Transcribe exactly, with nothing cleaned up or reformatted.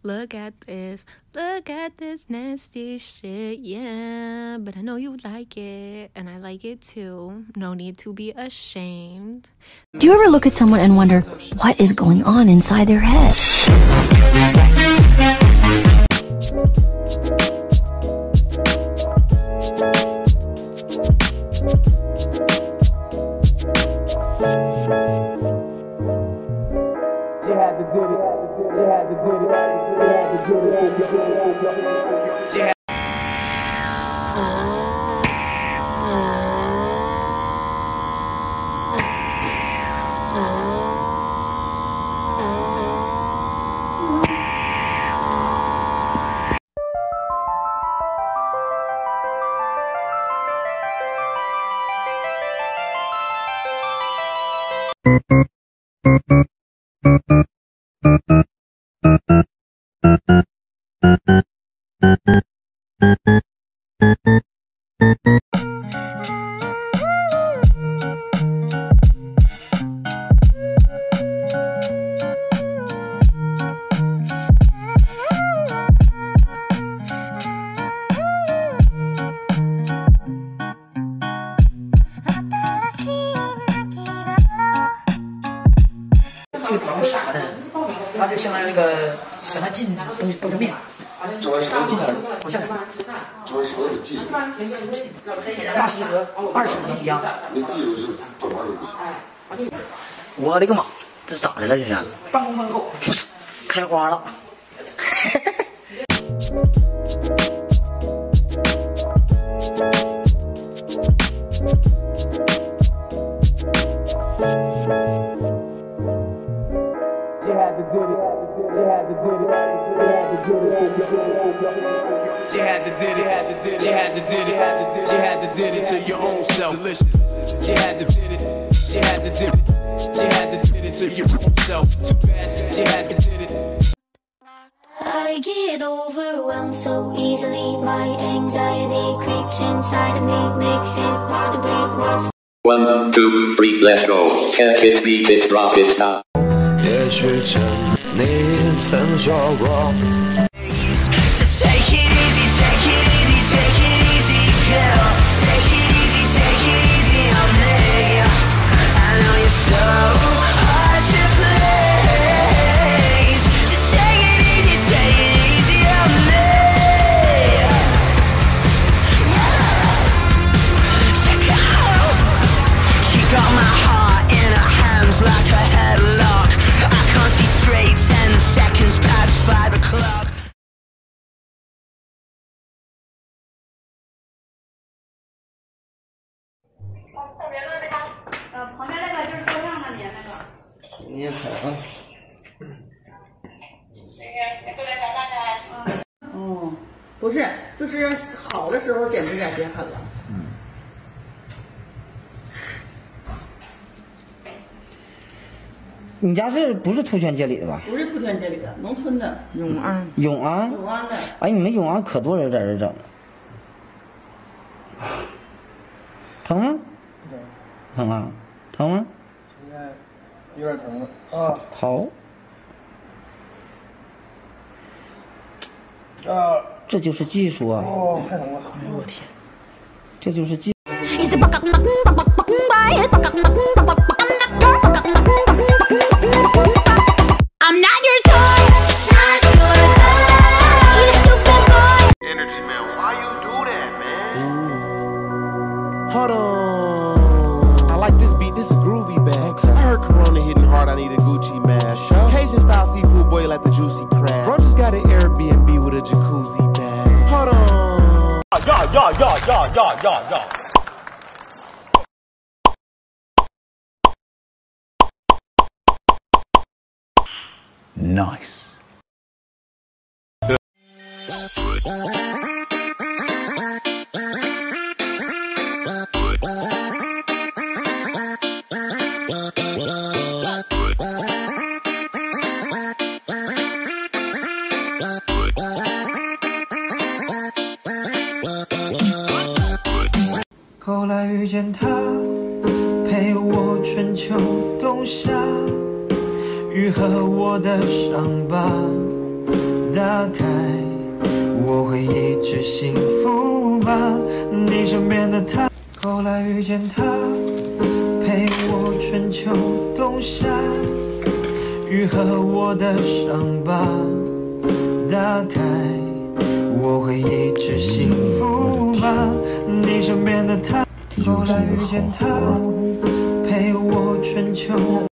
Look at this, look at this nasty shit, yeah. But I know you like it, and I like it too. No need to be ashamed. Do you ever look at someone and wonder what is going on inside their head? She had to do it. She had to do it. She had to do it. She had 这个糖是啥呢？它就相当于那个什么劲东西豆浆面。 作为什么技术？ 往下看， 作为什么技术？ 八十和二十不一样。 那技术是怎么都不行。 我的个妈！这是咋的了？这是？半公分厚，不是开花了。 She had to do it. She had to do it. She had to do it. She had to do it. She had to do it. She had to do it to your own self. Delicious. She had to do it. She had to do it. She had to do it to your own self. Too bad. She had to do it. I get overwhelmed so easily. My anxiety creeps inside of me, makes it hard to breathe. What's One, two, three, let's go. Can't it, beat it, drop it now. 也许真你曾说过。 So take it easy, take it easy, take it easy, girl. Take it easy, take it easy on me. I know you're so hard to please. Just take it easy, take it easy on me. Check out. She got my heart in her hands like a headlock. I can't see straight, ten seconds past five o'clock. 特别乐那个，呃，旁边那个就是桌上的你那个。 你踩啊！ 那个，你过来找大家。 哦，不是，就是好的时候剪指甲剪狠了。 嗯。你家是不是兔圈街里的吧？ 不是兔圈街里的，农村的永安。 永安。 永安的。 哎，你们永安可多人在这整。疼吗？ 不疼。 疼啊？疼吗？ 现在有点疼了啊。 好。 啊。 这就是技术啊！ 哦，太疼了！ 哎呦我天，这就是技。 I'm not your toy, not your toy. You stupid boy. Energy man, why you do that, man? Hold on. I like this beat, this is groovy bag. I heard Corona hitting hard, I need a Gucci mask. Cajun style seafood boy like the juicy crab. Bro just got an Airbnb with a jacuzzi bag. Hold on. Yeah, yeah, yeah, yeah, yeah, yeah, yeah. Nice. 后来遇见他，陪我春秋冬夏，愈合我的伤疤。 打开，我会一直幸福吗？你身边的他，后来遇见他，陪我春秋冬夏，愈合我的伤疤。打开，我会一直幸福吗？你身边的他，后来遇见他，陪我春秋。